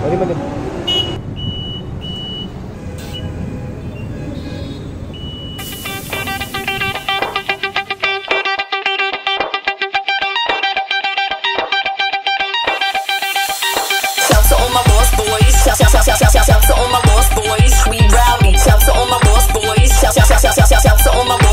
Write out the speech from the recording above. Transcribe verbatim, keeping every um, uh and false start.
Mali, mali. Shout to all my lost boys. Shout, shout, shout, shout, shout, shout to all my lost boys. We rowdy. Shout to all my lost boys. Shout, shout, shout, shout, shout, shout to all my